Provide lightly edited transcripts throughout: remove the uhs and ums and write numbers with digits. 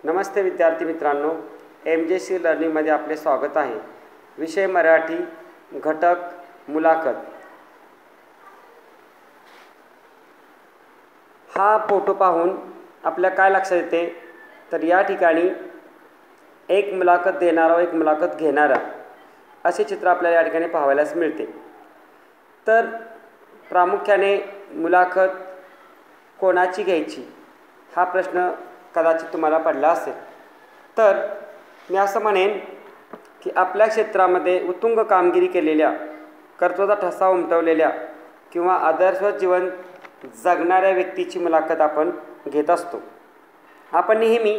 नमस्ते विद्यार्थी मित्रांनो, MJC लर्निंगमध्ये आपले स्वागत आहे। विषय मराठी, घटक मुलाखत। हा फोटो पाहून आपल्या काय लक्षात येते तर या ठिकाणी एक मुलाखत देणारा व एक मुलाखत घेणारा असे चित्र आपल्याला या ठिकाणी पाहावयास मिळते। तर प्रामुख्याने मुलाखत कोणाची घ्यायची हा प्रश्न कदाचित तुम्हाला पडला असेल। तर मी असं म्हणेन की आपल्या क्षेत्रामध्ये उत्तुंग कामगिरी केलेल्या, कर्तृत्वाचा ठसा उमटवलेल्या किंवा आदर्श जीवन जगणाऱ्या व्यक्तीची मुलाखत आपण घेत असतो। आपण नेहमी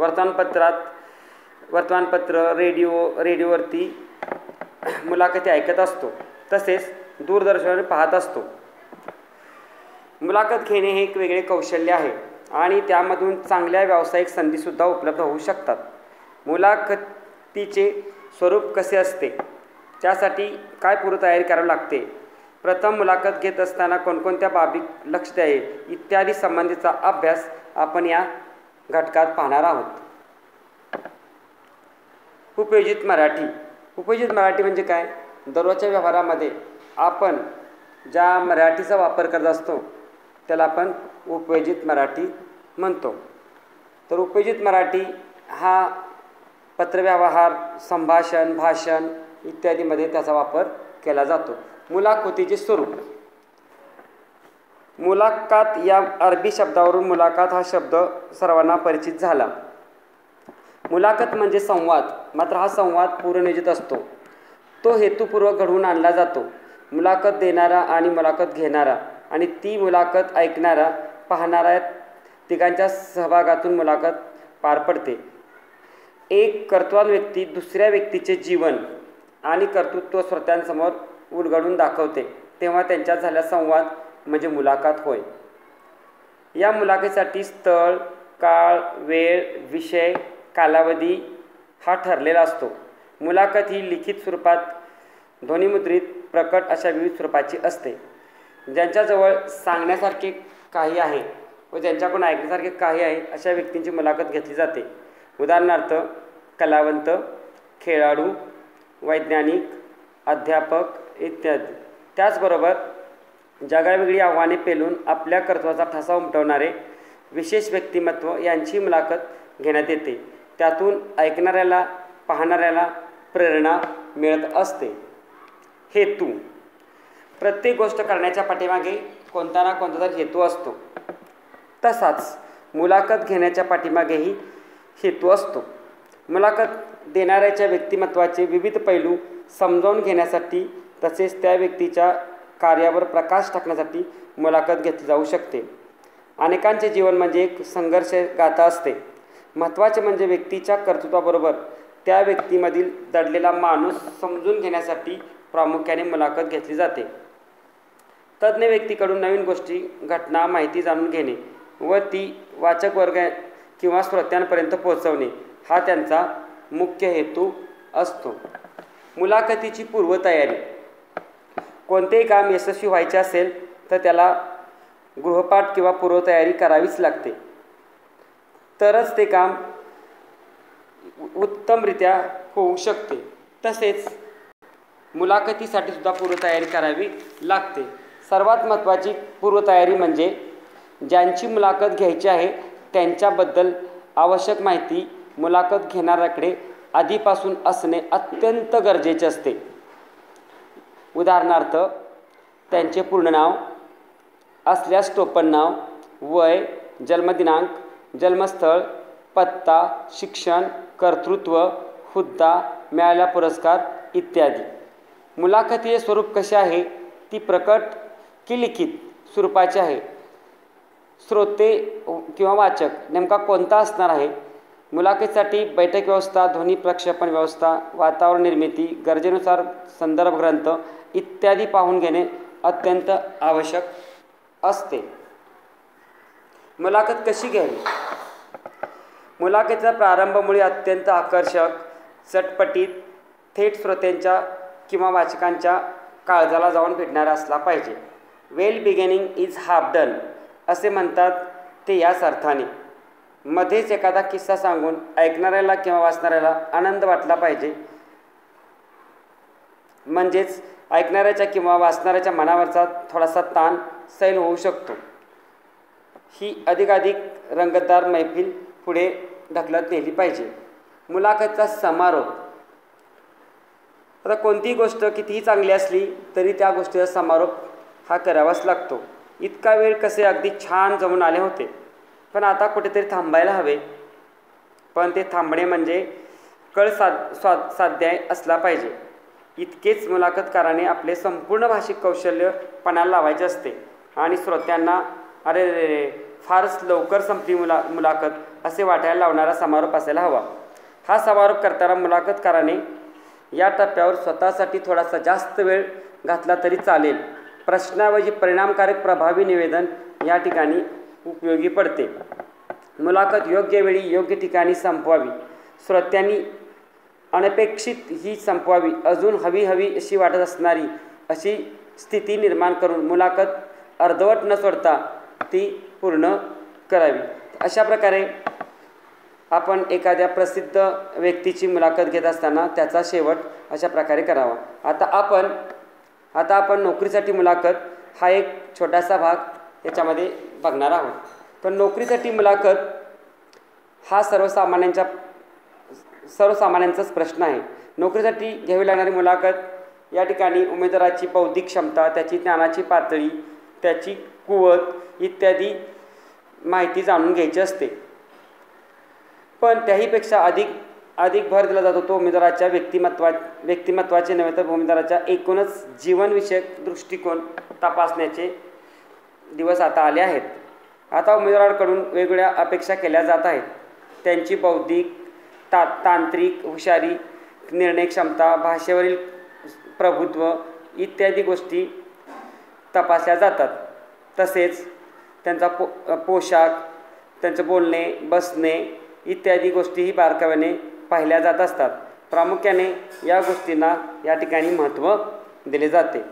वर्तमानपत्र, रेडिओवरती मुलाखती ऐकत असतो, तसेच दूरदर्शनावर पाहत असतो। मुलाखत घेणे हे एक वेगळे कौशल्य आहे आणि त्यामधून चांगल्या व्यावसायिक संधीसुद्धा उपलब्ध होऊ शकतात। मुलाखतीचे स्वरूप कसे असते, त्यासाठी काय पूर्वतयारी करावी लागते, प्रथम मुलाखत घेत असताना कोणकोणत्या बाबी लक्ष द्यावे इत्यादी संबंधीचा अभ्यास आपण या घटकात पाहणार आहोत। उपयोजित मराठी म्हणजे काय? दररोजच्या व्यवहारामध्ये आपण ज्या मराठीचा वापर करत असतो त्याला आपण उपयोजित मराठी म्हणतो। तर उपयोजित मराठी हा पत्रव्यवहार, संभाषण, भाषण इत्यादीमध्ये त्याचा वापर केला जातो। मुलाखतीचे स्वरूप। मुलाकात या अरबी शब्दावरून मुलाकात हा शब्द सर्वांना परिचित झाला। मुलाखत म्हणजे संवाद, मात्र हा संवाद पूर्वनियोजित असतो, तो हेतुपूर्वक घडवून आणला जातो। मुलाखत देणारा आणि मुलाखत घेणारा आणि ती मुलाखत ऐकणारा, पाहणारा तिघांच्या सहभागातून मुलाखत पार पडते। एक कर्तृत्ववान व्यक्ती दुसऱ्या व्यक्तीचे जीवन आणि कर्तृत्व श्रोत्यांसमोर उलगडून दाखवते, तेव्हा त्यांच्यात झालेला संवाद म्हणजे मुलाखत होय। या मुलाखतीसाठी स्थळ, काळ, वेळ, विषय, कालावधी हा ठरलेला असतो। मुलाखत ही लिखित स्वरूपात, ध्वनिमुद्रित, प्रकट अशा विविध स्वरूपाची असते। ज्यांच्याजवळ सांगण्यासारखे काही आहे व ज्यांच्याकडून ऐकण्यासारखे काही आहे अशा व्यक्तींची मुलाखत घेतली जाते। उदाहरणार्थ कलावंत, खेळाडू, वैज्ञानिक, अध्यापक इत्यादी। त्याचबरोबर जगावेगळी आव्हाने पेलून आपल्या कर्तृत्वाचा ठसा उमटवणारे विशेष व्यक्तिमत्व यांची मुलाखत घेण्यात येते। त्यातून ऐकणाऱ्याला, पाहणाऱ्याला प्रेरणा मिळत असते। हेतू। प्रत्येक गोष्ट करण्याच्या पाठीमागे कोणता ना कोणता तरी हेतू असतो, तसाच मुलाखत घेण्याच्या पाठीमागेही हेतू असतो। मुलाखत देणाऱ्याच्या व्यक्तिमत्वाचे विविध पैलू समजावून घेण्यासाठी तसेच त्या व्यक्तीच्या कार्यावर प्रकाश टाकण्यासाठी मुलाखत घेतली जाऊ शकते। अनेकांचे जीवन म्हणजे एक संघर्ष गाथा असते। महत्त्वाचे म्हणजे व्यक्तीच्या कर्तृत्वाबरोबर त्या व्यक्तीमधील दडलेला माणूस समजून घेण्यासाठी प्रामुख्याने मुलाखत घेतली जाते। तज्ज्ञ व्यक्तीकडून नवीन गोष्टी, घटना, माहिती जाणून घेणे व ती वाचक वर्ग किंवा श्रोत्यांपर्यंत पोहोचवणे हा त्यांचा मुख्य हेतू असतो। मुलाखतीची पूर्वतयारी। कोणतेही काम यशस्वी व्हायचे असेल तर त्याला गृहपाठ किंवा पूर्वतयारी करावीच लागते, तरच ते काम उत्तमरित्या होऊ शकते। तसेच मुलाखतीसाठी सुद्धा पूर्वतयारी करावी लागते। सर्वात महत्त्वाची पूर्वतयारी म्हणजे ज्यांची मुलाखत घ्यायची आहे त्यांच्याबद्दल आवश्यक माहिती मुलाखत घेणाऱ्याकडे आधीपासून असणे अत्यंत गरजेचे असते। उदाहरणार्थ त्यांचे पूर्ण नाव असल्यास टोपण नाव, वय, जन्मदिनांक, जन्मस्थळ, पत्ता, शिक्षण, कर्तृत्व, हुद्दा, मिळालेला पुरस्कार इत्यादी। मुलाखतीचे स्वरूप कसे आहे, ती प्रकट की लिखित स्वरूपाचे आहे। श्रोते किंवा वाचक नेमका कोणता असणार आहे। मुलाखतीसाठी बैठक व्यवस्था, ध्वनी प्रक्षेपण व्यवस्था, वातावरण निर्मिती, गरजेनुसार संदर्भ ग्रंथ इत्यादी पाहून घेणे अत्यंत आवश्यक असते। मुलाखत कशी घ्यावी। मुलाखतीचा प्रारंभ मुळे अत्यंत आकर्षक, चटपटीत, थेट श्रोत्यांच्या किंवा वाचकांच्या काळजाला जाऊन भेटणारा असला पाहिजे। Well beginning is half done असे म्हणतात ते याच अर्थाने। मध्येच एखादा किस्सा सांगून ऐकणाऱ्याला किंवा वाचणाऱ्याला आनंद वाटला पाहिजे, म्हणजेच ऐकणाऱ्याच्या किंवा वाचणाऱ्याच्या मनावरचा थोडासा ताण सैल होऊ शकतो. ही अधिकाधिक रंगतदार मैफिल पुढे ढकलत नेली पाहिजे. मुलाखतीचा समारोप. आता कोणतीही गोष्ट कितीही चांगली असली तरी त्या गोष्टीचा समारोप हा करावाच लागतो. इतका वेळ कसे अगदी छान जमून आले होते, पण आता कुठेतरी थांबायला हवे. पण ते थांबणे म्हणजे साध्य असला पाहिजे. इतकेच मुलाखतकाराने आपले संपूर्ण भाषिक कौशल्य पणाला लावायचे असते आणि श्रोत्यांना अरे रे रे फारच लवकर संपली मुलाखत असे वाटायला लावणारा समारोप असायला हवा. हा समारोप करताना मुलाखतकाराने या टप्प्यावर स्वतःसाठी थोडासा जास्त वेळ घातला तरी चालेल. प्रश्नाऐवजी परिणामकारक प्रभावी निवेदन या ठिकाणी उपयोगी पडते. मुलाखत योग्य वेळी योग्य ठिकाणी संपवावी. श्रोत्यांनी अनपेक्षित ही संपवावी. अजून हवी अशी वाटत असणारी अशी स्थिती निर्माण करून मुलाखत अर्धवट न सोडता ती पूर्ण करावी. अशा प्रकारे आपण एखाद्या प्रसिद्ध व्यक्तीची मुलाखत घेत असताना त्याचा शेवट अशा प्रकारे करावा. आता आपण नोकरीसाठी मुलाखत हा एक छोटासा भाग याच्यामध्ये बघणार आहोत. पण नोकरीसाठी मुलाखत हा सर्वसामान्यांचाच प्रश्न आहे. नोकरीसाठी घ्यावी लागणारी मुलाखत या ठिकाणी उमेदवाराची बौद्धिक क्षमता, त्याची ज्ञानाची पातळी, त्याची कुवत इत्यादी माहिती जाणून घ्यायची असते. पण त्याहीपेक्षा अधिक भर दिला जातो तो उमेदवाराच्या व्यक्तिमत्वाचे नव्हे तर उमेदवाराच्या एकूणच जीवनविषयक दृष्टिकोन तपासण्याचे दिवस आता आले आहेत. आता उमेदवारांकडून वेगवेगळ्या अपेक्षा केल्या जात आहेत. त्यांची बौद्धिक तांत्रिक हुशारी, निर्णय क्षमता, भाषेवरील प्रभुत्व इत्यादी गोष्टी तपासल्या जातात. तसेच त्यांचा पोशाख, त्यांचं बोलणे, बसणे इत्यादी गोष्टीही बारकाव्याने पाहिल्या जात असतात. प्रामुख्याने या गोष्टींना या ठिकाणी महत्त्व दिले जाते.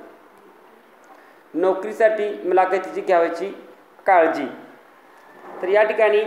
नोकरीसाठी मुलाखतीची घ्यावयाची काळजी. तर या ठिकाणी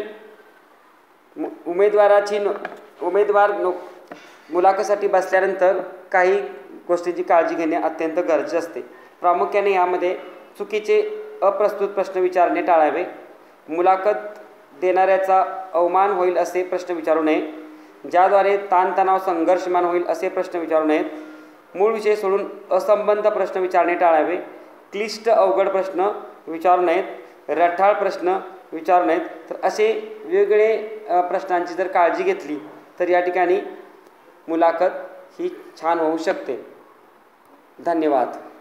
उमेदवार मुलाखतीसाठी बसल्यानंतर काही गोष्टींची काळजी घेणे अत्यंत गरजेचे असते. प्रामुख्याने यामध्ये चुकीचे अप्रस्तुत प्रश्न विचारणे टाळावे. मुलाखत देणाऱ्याचा अवमान होईल असे प्रश्न विचारू नये. ज्याद्वारे ताणतणाव संघर्षमान होईल असे प्रश्न विचारू नयेत. मूळ विषय सोडून असंबद्ध प्रश्न विचारणे टाळावे. क्लिष्ट अवघड प्रश्न विचारू नयेत. रठाळ प्रश्न विचारू नयेत. तर असे वेगवेगळे प्रश्नांची जर काळजी घेतली तर या ठिकाणी मुलाखत ही छान होऊ शकते. धन्यवाद.